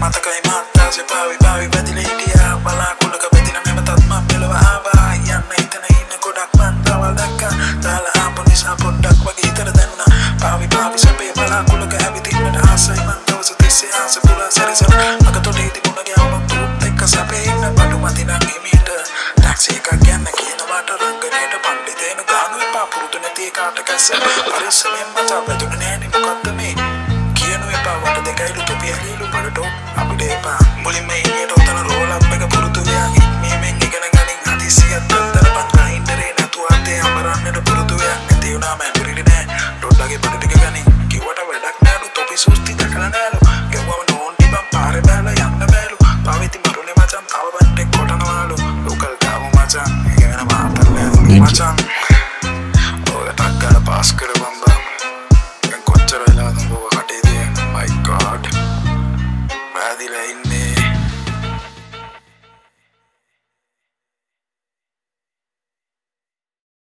මතකයි මාත්තාසේ පාවි පාවි වැදිලා හිටියා බලාකුළක වැදිලා මෙම තත්මා මෙලව ආවා යන්න හිතන ඉන්න ගොඩක් මන් තවල් දැක්කා දාලා ආපු නිසා පොඩ්ඩක් වගේ හිතර දැන්නා පාවි පාවි සැපේ බලාකුළක ඇවිදින්නට ආසයි මන් දවස් තිස්සේ ආස පුරා සැරිසන අකතොටේ තිබුණ ගෑවුණු තුරුත් එක්ක සැපේ ඉන්න බඩු මතිනක් හිමීට ටැක්සි එකක් යන්න කියනවාට රංගනයට පණ්ඩිතේන ගානු එපා පුරුදු නැති එකාට කැස්ස පරිස්සමෙන් මචා වැදුනේ නෑනේ මොකද්ද මේ කියනු එපා වට දෙකයිලු තොපි ඇලිලු බඩට අපිට එපා මුලින්ම එළියට ඔතන රෝල් අප් එක පුරුදු වෙලා ඉක්මීමෙන් ඉගෙන ගනින් හදිසියක් අන්තරපන් ගහින්දරේ නැතුව අතේ අමරන්නට පුරුදු වෙයක් නැති වුණාම ඇඹරිලි නෑ ඩොඩ්ඩගේ බඩ ටික ගනින් කිව්වට වැඩක් නෑලු තොපි සුස්ති දැකලා නෑලු ගෙව්වම නෝන්ටි බම් පාරේ බැලලා යන්න බෑලු පාවිති මරුනේ මචන් තව බන්ටෙක් කොටනවාලු ලෝකල් දාමු මචන් ඉගෙන මාතර නෑ මචන් ඔය ටක්කල පාස් කරපම් බම් කොච්චර වෙලාද උඹව කටේ තියන්නේ my god වැදිලා ඉන්න